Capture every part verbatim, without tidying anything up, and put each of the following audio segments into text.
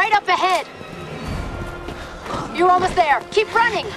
right up ahead. You're almost there. Keep running.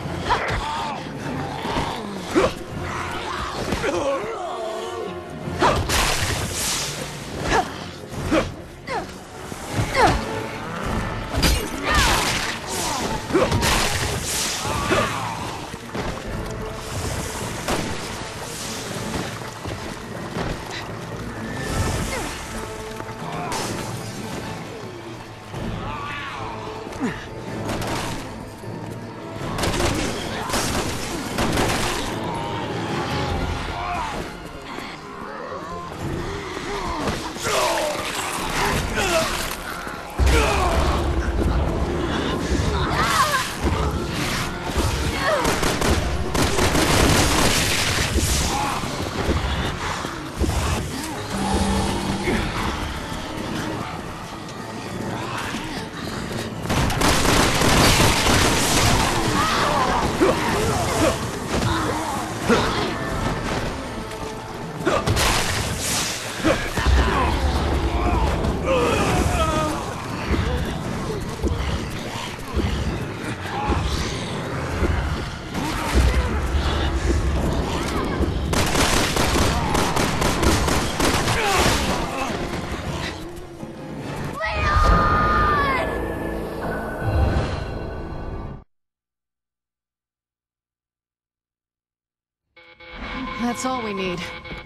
That's all we need.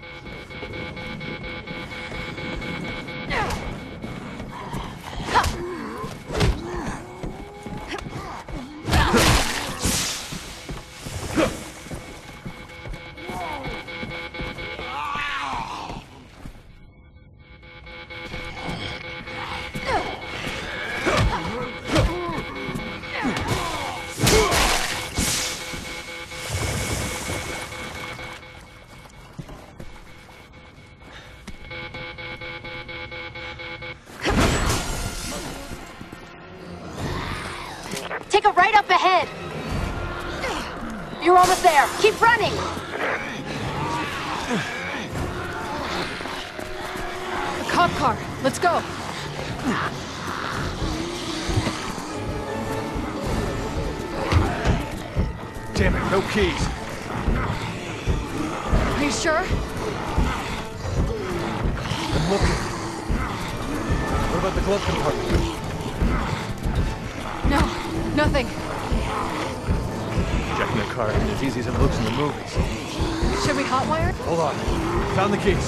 Take a right up ahead. You're almost there. Keep running. A cop car. Let's go. Damn it, no keys. Are you sure? I'm looking. What about the glove compartment? No, nothing. Checking the car ain't as easy as it looks in the movies. Should we hotwire? Hold on. Found the keys.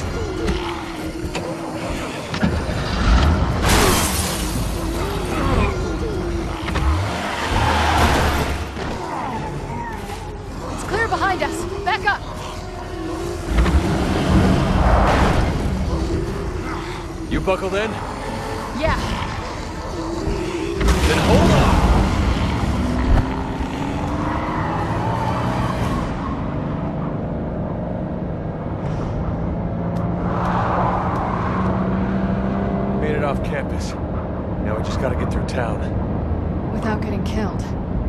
It's clear behind us. Back up. You buckled in? Yeah. Then hold on! Made it off campus. Now we just gotta get through town. Without getting killed.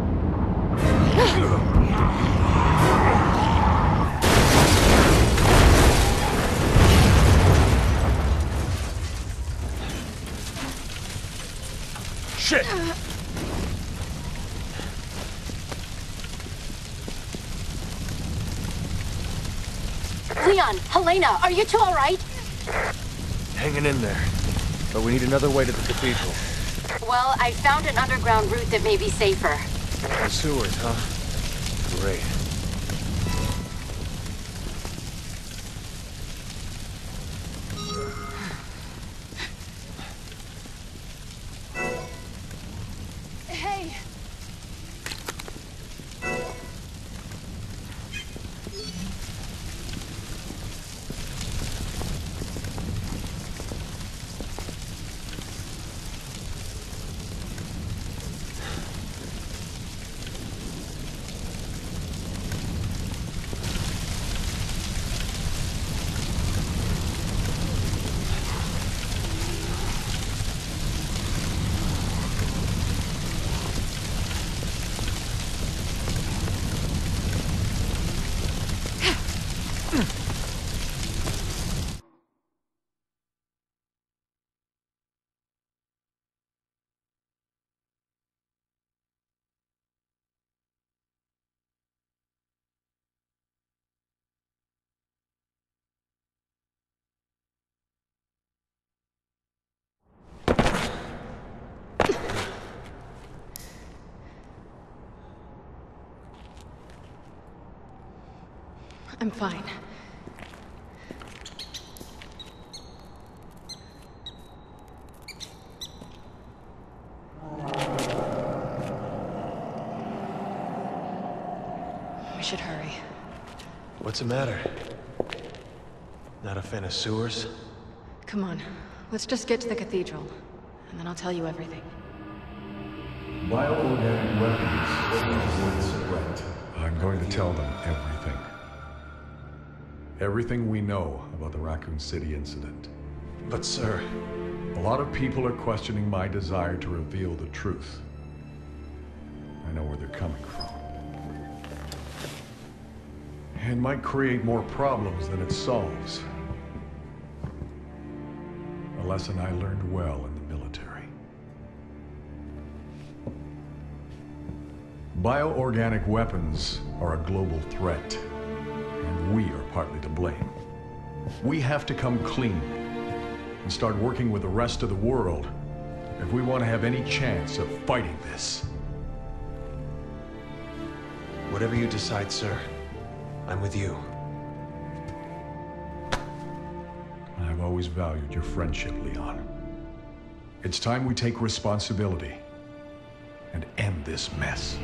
Shit! Leon, Helena, are you two all right? Hanging in there. But we need another way to the cathedral. Well, I found an underground route that may be safer. The sewers, huh? Great. Hey! I'm fine. We should hurry. What's the matter? Not a fan of sewers? Come on, let's just get to the cathedral, and then I'll tell you everything. Bioorganic weapons are a threat. I'm going to tell them everything. Everything we know about the Raccoon City incident. But sir... A lot of people are questioning my desire to reveal the truth. I know where they're coming from. It might create more problems than it solves. A lesson I learned well in the military. Bioorganic weapons are a global threat, and we are partly to blame. We have to come clean and start working with the rest of the world if we want to have any chance of fighting this. Whatever you decide, sir, I'm with you. I've always valued your friendship, Leon. It's time we take responsibility and end this mess.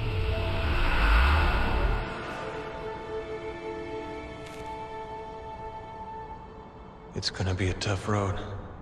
It's gonna be a tough road.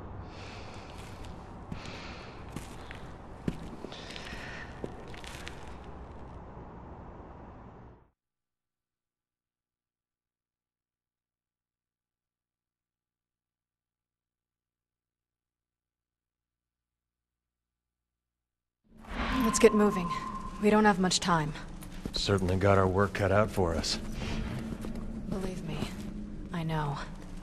Let's get moving. We don't have much time. Certainly got our work cut out for us. Believe me, I know.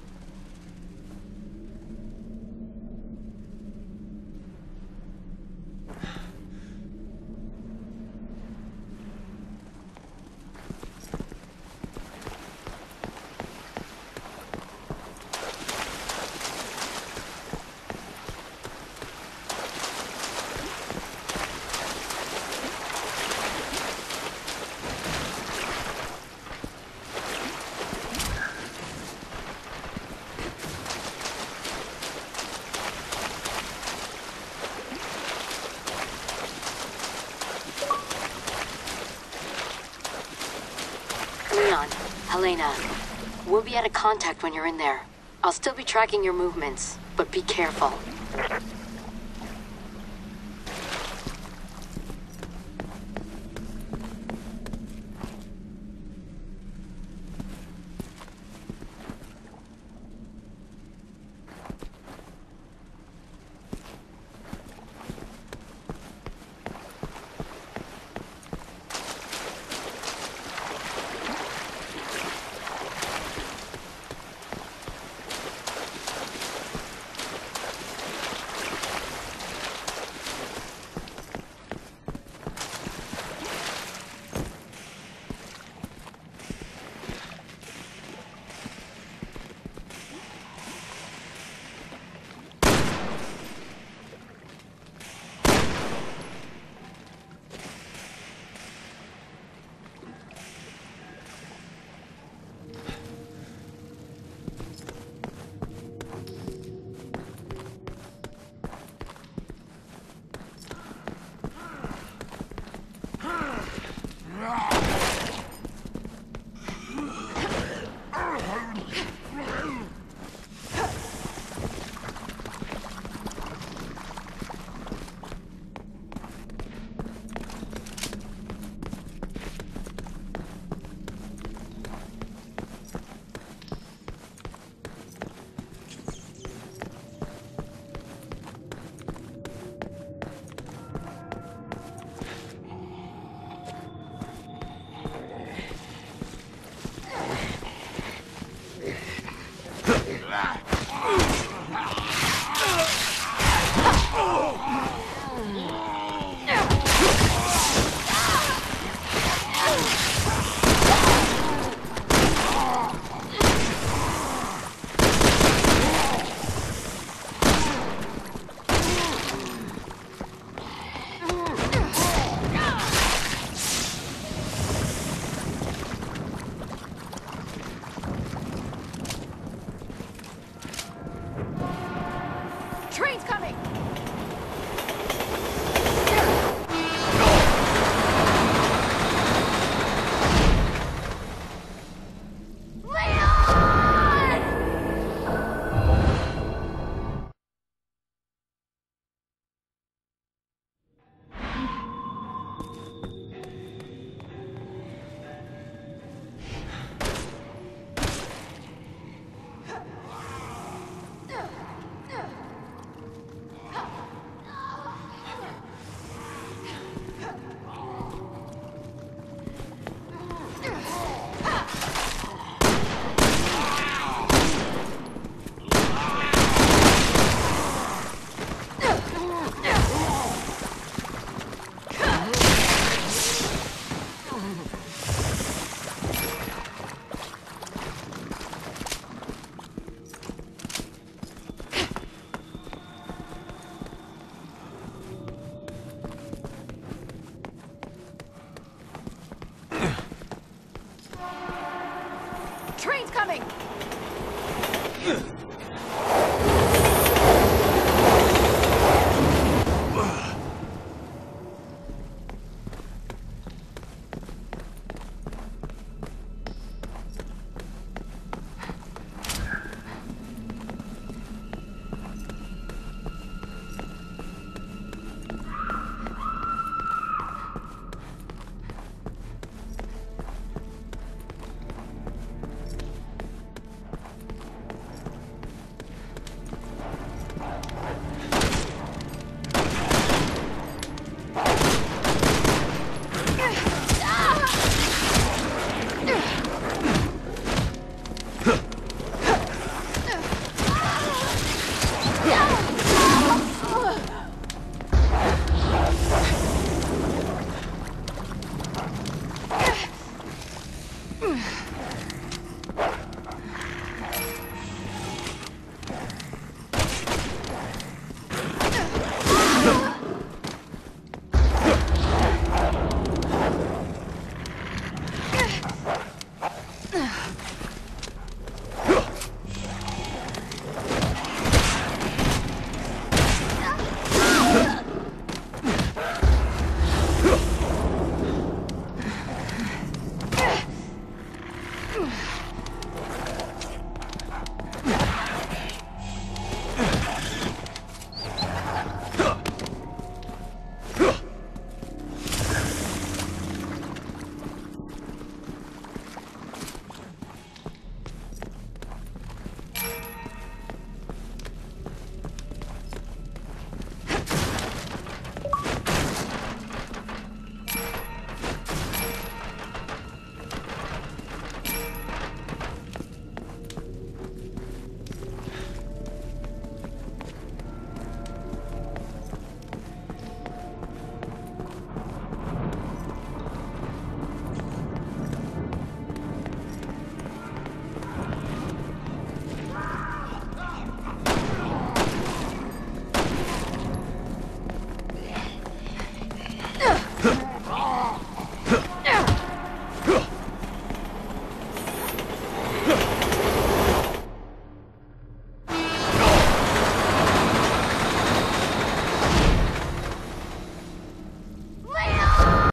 Leon, Helena, we'll be out of contact when you're in there. I'll still be tracking your movements, but be careful.